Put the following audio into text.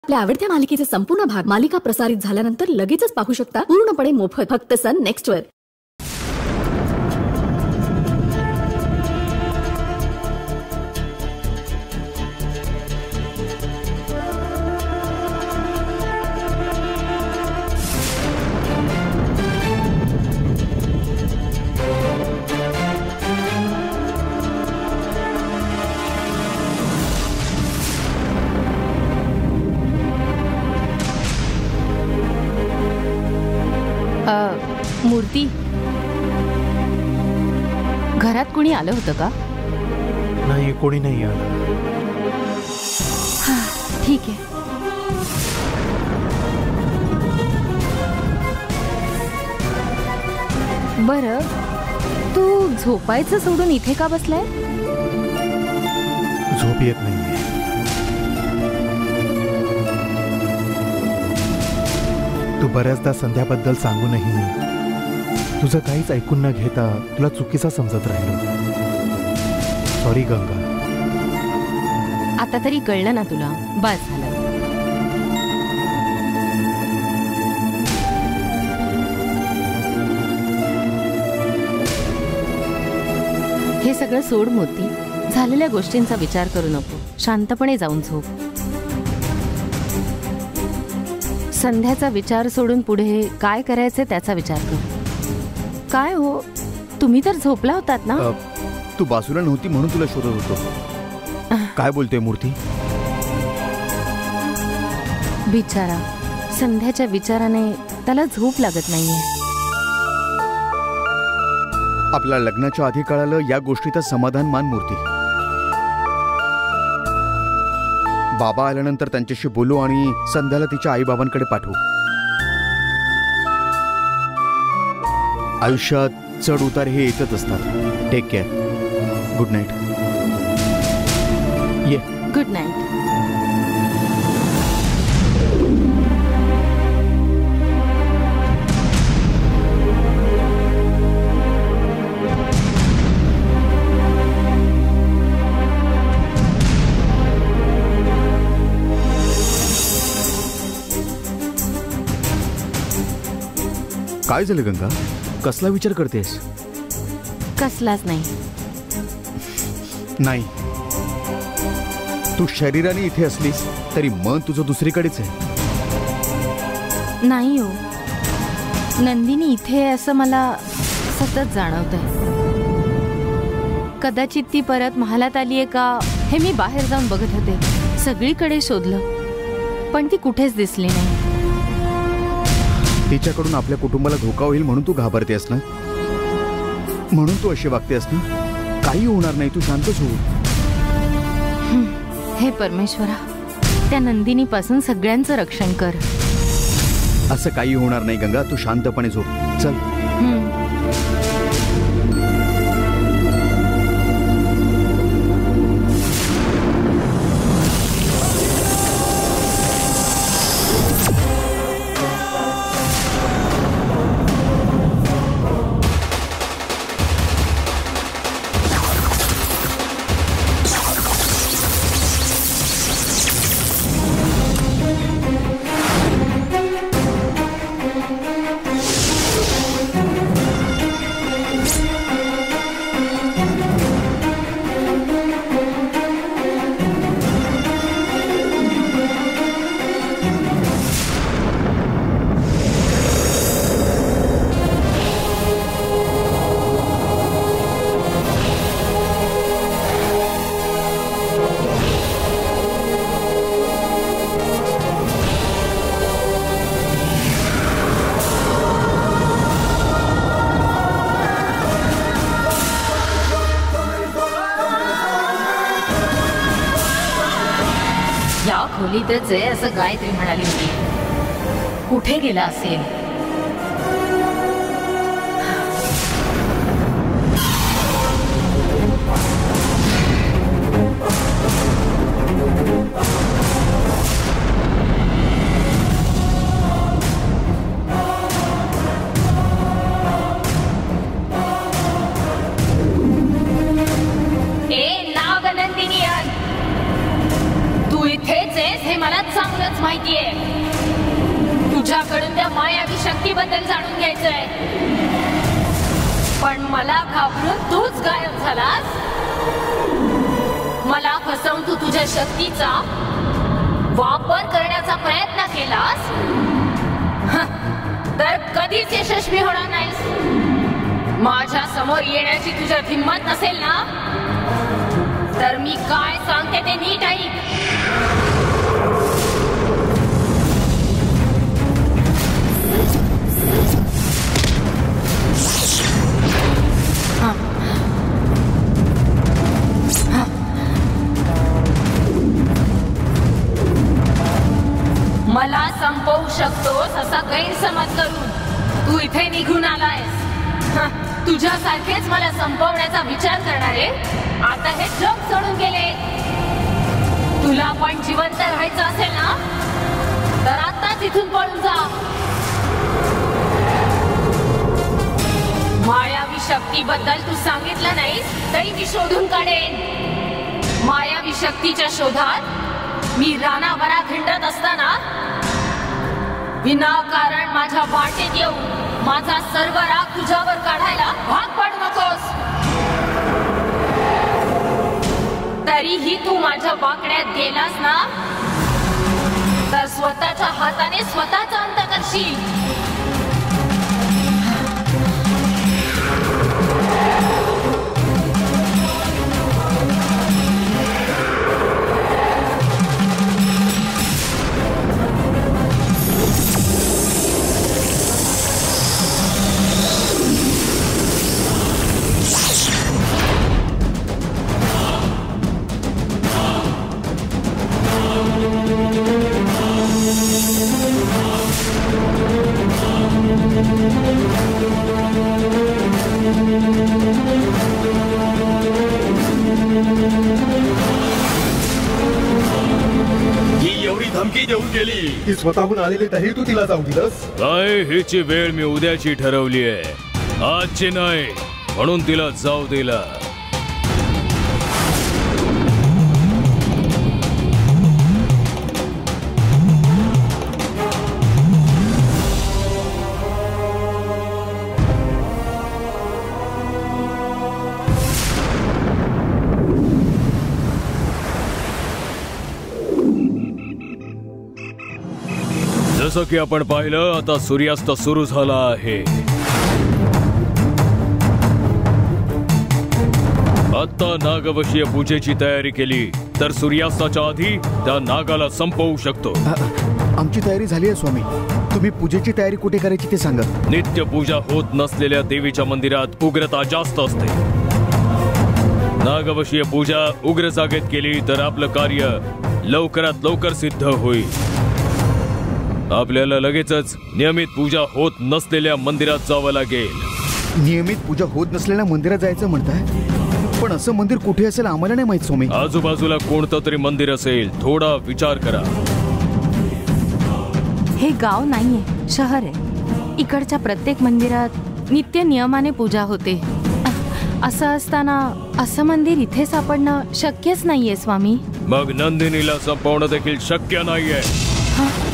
आपल्या आवडत्या मालिकेचे संपूर्ण भाग मालिका प्रसारित झाल्यानंतर लगेचच पाहू शकता पूर्णपणे मोफत फक्त सन नेक्स्ट वर। मूर्ती, घरात कोणी आलं होतं का? नाही, कोणी नाही आलं। ठीक आहे। बरं, तू झोपायचं सोडून इथे का बसलाय? झोप येत नाहीये। तू बऱ्याचदा संध्याबद्दल सांगूनही तुझं काहीच ऐकून न घेता तुला चुकीचा समजत राहिलो। सॉरी गंगा। आता तरी कळलं ना तुला? बस झालं। हे सगळं सोड मोती, झालेल्या गोष्टींचा विचार करू नको, शांतपणे जाऊन झोप। संध्याचा विचार सोडून पुढे काय करायचे त्याचा विचार कर। काय हो, तुम्ही तर झोपला होतात ना? तू बाजूला नव्हती म्हणून तुला शोधत होतो। काय बोलते मूर्ती? बिचारा, संध्याच्या विचाराने त्याला झोप लागत नाहीये। आपल्या लग्नाच्या आधी कळालं या गोष्टीचं समाधान मान मूर्ती। बाबा आल्यानंतर त्यांच्याशी बोलू आणि संध्याला तिच्या आई बाबांकडे पाठवू। आयुष्यात चढ उतार हे येतच असतात। Take care. Good night. ये। Good night. काय झालं गंगा? कसला विचार करतेस? कसलाच नाही। नाही, तू शरीराने इथे असलीस तरी मन तुझं दुसरीकडेच आहे। नाही हो, नंदिनी इथे आहे असं मला सतत जाणवतंय। कदाचित ती परत महालात आलीये का हे मी बाहेर जाऊन बघत होते, सगळीकडे शोधलं पण ती कुठेच दिसली नाही। तिच्याकडून आपल्या कुटुंबाला धोका होईल म्हणून तू घाबरतेस ना, म्हणून तू अशी वागतेस ना। काही होणार नाही, तू शांतच हो। हे परमेश्वरा, त्या नंदिनी पासून सगळ्यांचं रक्षण कर। असं काही होणार नाही गंगा, तू शांतपणे झोप। चल। खोलीतच आहे असं गायत्री म्हणाली होती। कुठे गेला असेल? हे मला चांगलंच माहिती माहितीये. तुझ्याकडून त्या मायावी शक्तीबद्दल जाणून घ्यायचंय. पण मला घाबरून तूच गायब झालास. मला फसवून तू तुझ्या शक्तीचा वापर करण्याचा प्रयत्न केलास तर कधीच यशस्वी होणार नाहीस. माझ्या समोर येण्याची तुझ्यात हिंमत नसेल ना, तर मी काय सांगते ते नीट ऐक. मला संपवू शकतोस असा गैरसमज करून तू इथे निघून आलायस. तुझ्यासारखेच मला संपवण्याचा विचार करणारे आता हे जग सोडून गेले. तुला पण जिवंत राहायचं असेल ना, तर आताच इथून पळून जा. मायावी शक्तीबद्दल तू सांगितलं नाहीस तरी मी शोधून काढेन. मायावी शक्तीच्या शोधात मी रानावनात हिंडत असताना विनाकारण माझ्या वाटेत येऊन माझा सर्व राग तुझ्यावर काढायला भाग पाडू नकोस. तरीही तू माझ्या वाकड्यात गेलास ना, तर स्वतःच्या हाताने स्वतःचा अंत करशील. ती स्वतःहून आलेली तरी तू तिला जाऊ दिलंस. काय हिची वेळ मी उद्याची ठरवली आहे, आजची नाही, म्हणून तिला जाऊ दिला. जसं की आपण पाहिलं, आता सूर्यास्त सुरू झाला आहे. आता नागवशीय पूजेची तयारी केली तर सूर्यास्ताच्या आधी त्या नागाला संपवू शकतो. आमची तयारी झाली आहे स्वामी. तुम्ही पूजेची तयारी कुठे करायची ते सांगा. नित्य पूजा होत नसलेल्या देवीच्या मंदिरात उग्रता जास्त असते. नागवशीय पूजा उग्र जागेत केली तर आपलं कार्य लवकरात लवकर सिद्ध होईल. आपल्याला लगेचच नियमित पूजा होत नसलेल्या मंदिरात जावं लागेल. नियमित पूजा होत नसलेल्या मंदिरात जायचं म्हणताय, पण असं मंदिर कुठे असेल आम्हाला नाही माहित स्वामी. आजूबाजूला कोणतं तरी मंदिर असेल, थोडा विचार करा. हे गाव नाहीये, शहर आहे. इकडच्या प्रत्येक मंदिरात नित्य नियमाने पूजा होते. असं असताना असं मंदिर इथे सापडणं शक्यच नाहीये स्वामी. मग नंदिनीला संपवणं देखील शक्य नाहीये.